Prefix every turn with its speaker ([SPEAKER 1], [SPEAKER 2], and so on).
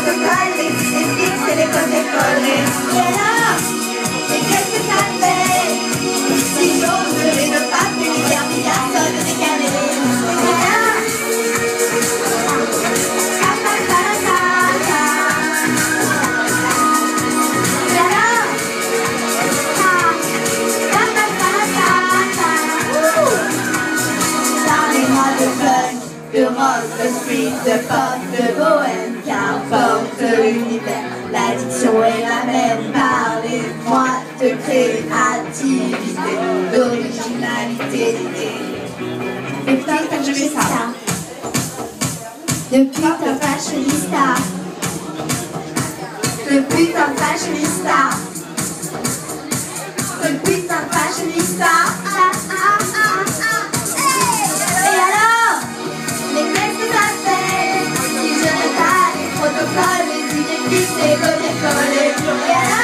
[SPEAKER 1] protocoles, les fixes et les copier-coller. Et alors, mais qu'est-ce que ça fait? Si j'ose les deux papes, les gardes, personne décalé. De rock, de street, de pop, de bohème, qu'importe l'univers, l'addiction est la même. Parlez-moi de créativité, d'originalité d'idées. De putain de fashionista, de putain de fashionista, de putain de fashionista, de putain de fashionista. Les idées fixes et copier-coller.